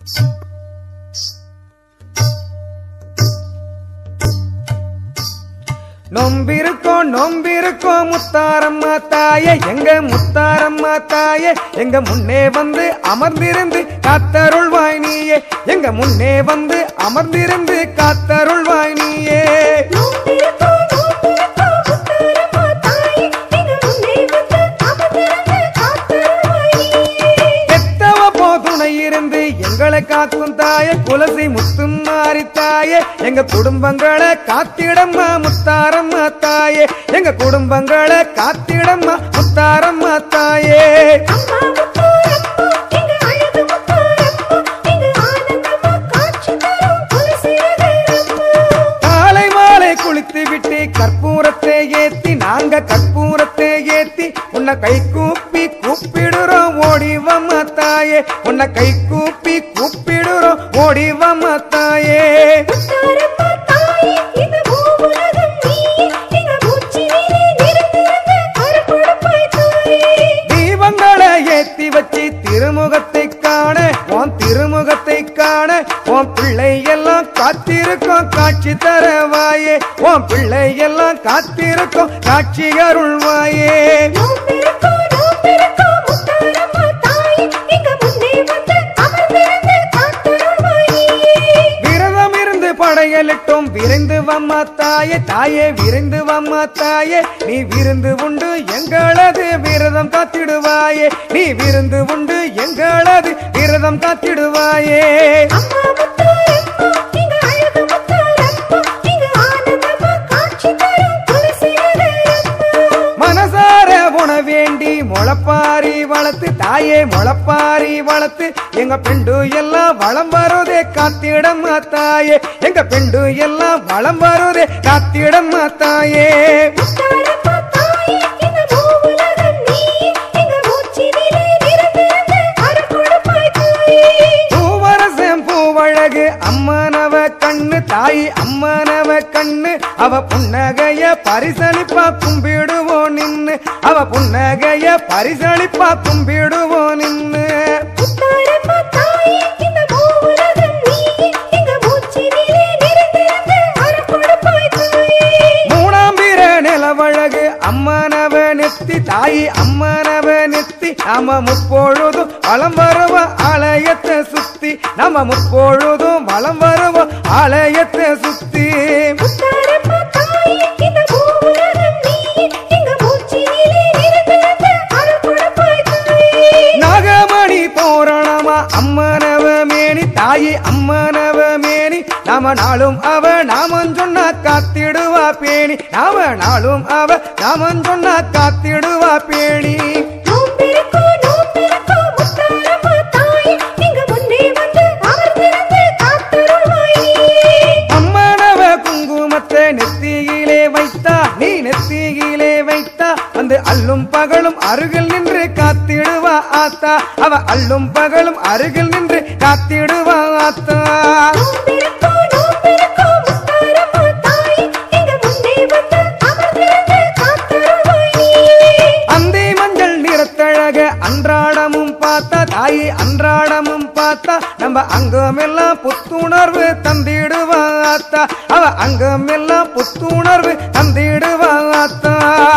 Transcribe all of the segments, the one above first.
நொம்பிருக்கோம் நொம்பிருக்கோம் முத்தாரம்மா தாயே, எங்க முத்தாரம்மா தாயே, எங்க முன்னே வந்து அமர்ந்திருந்து காத்தருள்வாய் நீயே, எங்க முன்னே வந்து அமர்ந்திருந்து காத்தருள்வாய் நீயே. பெத்தவ போதுணை இருந்து எங்களை காக்கும் தாயே, குலசி முத்தும் மாறி தாயே, எங்க குடும்பங்களை காத்திடம்மா முத்தாரம்மா தாயே, எங்க குடும்பங்களை காத்திடம்மா முத்தாரம்மா தாயே. காலை மாலை குளித்து விட்டு கற்பூரத்தை ஏத்தி, நாங்க கற்பூரத்தை ஏத்தி உன்னை கை கூப்பி கூப்பிடுறோம் ஓடிவம்மா தாயே, உன்னை கை கூப்பி கூப்பிடுறோம் ஓடிவம்மா தாயே. தீபங்களை ஏத்தி வச்சு திருமுகத்தை காண, உன் திருமுகத்தை காண, உன் பிள்ளை எல்லாம் காத்திருக்கோம் காட்சி தரவாயே, உன் பிள்ளை எல்லாம் காத்திருக்கோம் காட்சி அருள்வாயே. விரதம் இருந்து படையலிட்டோம் விரைந்து வம்மா தாயே, தாயே விரைந்து வம்மா தாயே, நீ விருந்து உண்டு எங்களது விரதம் காத்திடுவாயே, நீ விருந்து உண்டு எங்களது விரதம் காத்திடுவாயே. மனசார உண வேண்டி முளப்பாரி வளர்த்து தாயே, முளப்பாரி வளர்த்து எங்க பெண்டு எல்லாம் வளம் வருதே காத்திடம்மா தாயே, எங்க பெண்டு எல்லாம் வளம் வருதே காத்திடம்மா தாயே. பூவரசம் பூவழகு அம்மனவ கண்ணு தாயி, அம்மனவ கண்ணு, அவ புன்னகைய பரிசளிப்பா கும்பிடுவோம் நின்னு, அவ புன்னகைய பரிசளிப்பா கும்பிடுவோம் நின்னு. மூணாம் பிற நிலவழகு அம்மனவ நெத்தி தாயி, அம்மனவ நெத்தி, நாம முப்பொழுதும் வலம் வருவோம் ஆலயத்தை சுத்தி, நாம முப்பொழுதும் வலம் வருவோம் ஆலயத்தை சுத்தி. நாகமணி தோரணமா அம்மனவ மேனி தாயி, அம்மனவ மேனி, நாம நாளும் அவ நாமம் சொன்னா காத்திடுவா பேணி, நாம நாளும் அவ நாமம் சொன்னா காத்திடுவா பேணி. அம்மனவ குங்குமத்தை நெத்தியிலே வைத்தா, நீ நெத்தியிலே வைத்தா வந்து அல்லும் பகலும் அருகில் நின்று காத்திடுவா ஆத்தா, அவ அல்லும் பகலும் அருகில் நின்று காத்திடுவா ஆத்தா. அந்தி மஞ்சள் நிறத்தழக அன்றாடமும் பார்த்தா தாயி, அன்றாடமும் பார்த்தா நம்ம அங்கமெல்லாம் புத்துணர்வு தந்திடுவா ஆத்தா, அவ அங்கமெல்லாம் புத்துணர்வு தந்திடுவா ஆத்தா.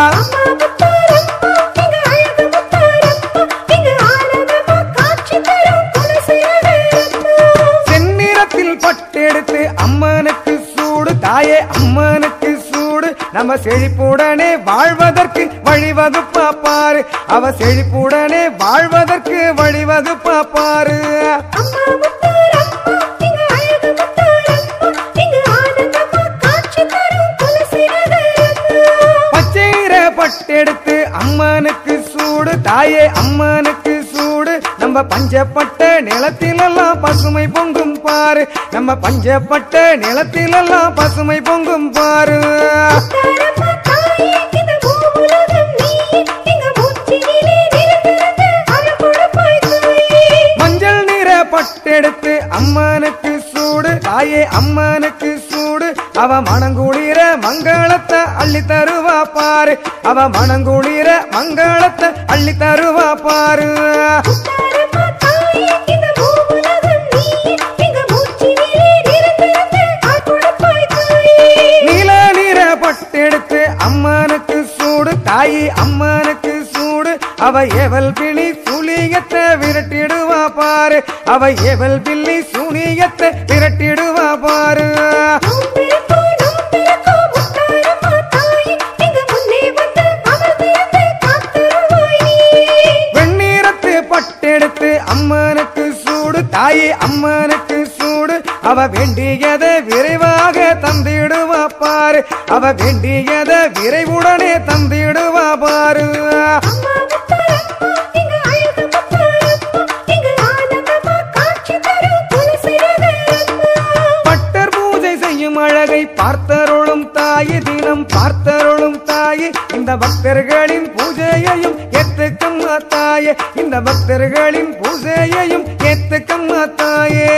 செந்நிறத்தில் பட்டெடுத்து அம்மனுக்கு சூடு தாயே, அம்மனுக்கு சூடு, நம்ம செழிப்புடனே வாழ்வதற்கு வழிவகுப்பா பாரு, அவ செழிப்புடனே வாழ்வதற்கு வழிவகுப்பா பாரு. பச்சைர பட்டெடுத்து அம்மனுக்கு சூடு தாயே, அம்மனுக்கு சூடு, நம்ம பஞ்சப்பட்ட நிலத்திலெல்லாம் பசுமை பொங்கும் பாரு, நம்ம பஞ்சப்பட்ட நிலத்திலெல்லாம் பசுமை பொங்கும் பாரு. மஞ்சள் நிற பட்டெடுத்து அம்மனுக்கு சூடு தாயே, அம்மனுக்கு சூடு, அவ மணங்குளிர மங்களத்தை அள்ளி தருவா பாரு, அவ மணங்குளிர மங்களத்தை அள்ளி தருவா பாரு. அவ ஏவல் பிள்ளி சூனியத்தை விரட்டிடுவா பாரு அவ ஏவல் பிள்ளி சூனியத்தை விரட்டிடுவா பாரு வெண்ணீரத்து பட்டெடுத்து அம்மனுக்கு சூடு தாயே அம்மனுக்கு சூடு அவ வேண்டியதை விரைவாக தந்திடுவா பாரு அவ வேண்டியதை விரைவுடனே தந்திடுவா பாரு பட்டர் பூஜை செய்யும் அழகை பார்த்தருளும் தாயே தினம் பார்த்தருளும் தாயே இந்த பக்தர்களின் பூஜையையும் ஏத்துக்கம்மா தாயே இந்த பக்தர்களின் பூஜையையும் ஏத்துக்கம்மா தாயே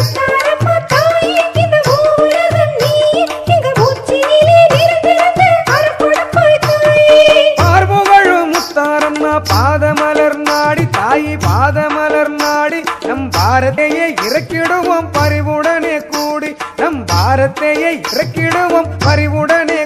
பார்புகழும் முத்தாரம்மா பாதமலர் நாடி தாயி பாதமலர் நாடி நம் பாரதையை இறக்கிடுவோம் பரிவுடனே கூடி நம் பாரத்தையை இறக்கிடுவோம் பரிவுடனே